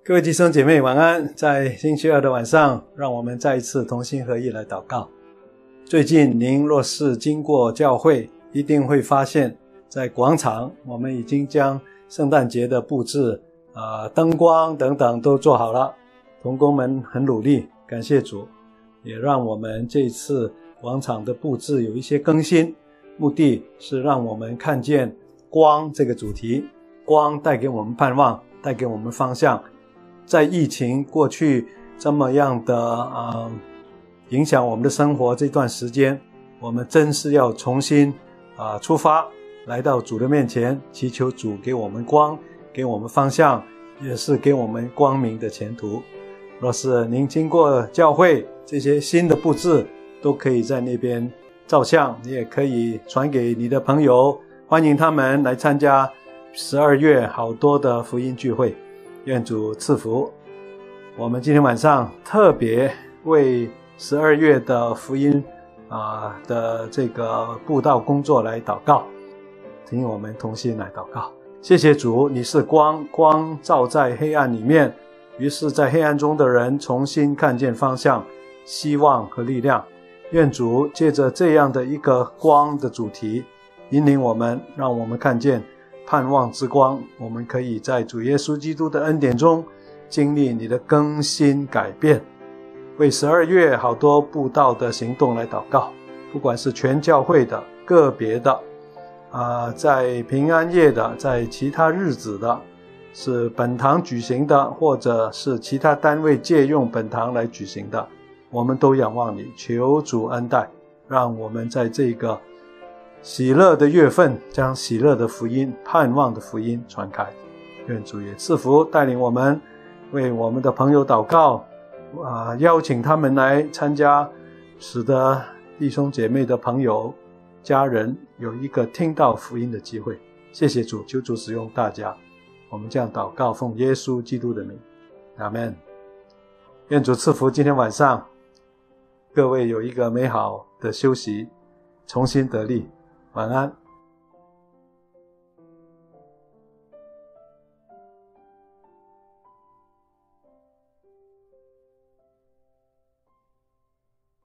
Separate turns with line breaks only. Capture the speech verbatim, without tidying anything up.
各位弟兄姐妹晚安，在星期二的晚上，让我们再一次同心合意来祷告。最近您若是经过教会，一定会发现在广场我们已经将圣诞节的布置呃，灯光等等都做好了，同工们很努力，感谢主，也让我们这次广场的布置有一些更新，目的是让我们看见光这个主题，光带给我们盼望，带给我们方向。在疫情过去这么样的呃影响我们的生活这段时间，我们真是要重新啊、呃、出发，来到主的面前，祈求主给我们光，给我们方向，也是给我们光明的前途。若是您经过教会，这些新的布置都可以在那边照相，你也可以传给你的朋友，欢迎他们来参加十二月好多的福音聚会。愿主赐福。我们今天晚上特别为十二月的福音啊、呃、的这个布道工作来祷告，请我们同心来祷告。谢谢主，你是光，光照在黑暗里面，于是在黑暗中的人重新看见方向、希望和力量。愿主借着这样的一个光的主题引领我们，让我们看见盼望之光，我们可以在主耶稣基督的恩典中经历你的更新改变。为十二月好多布道的行动来祷告，不管是全教会的、个别的啊、呃，在平安夜的，在其他日子的，是本堂举行的，或者是其他单位借用本堂来举行的，我们都仰望你，求主恩待，让我们在这个喜乐的月份将喜乐的福音、盼望的福音传开。愿主也赐福带领我们，为我们的朋友祷告啊、呃，邀请他们来参加，使得弟兄姐妹的朋友家人有一个听到福音的机会。谢谢主，求主使用大家，我们这样祷告，奉耶稣基督的名，阿们。愿主赐福今天晚上各位有一个美好的休息，重新得力，晚安。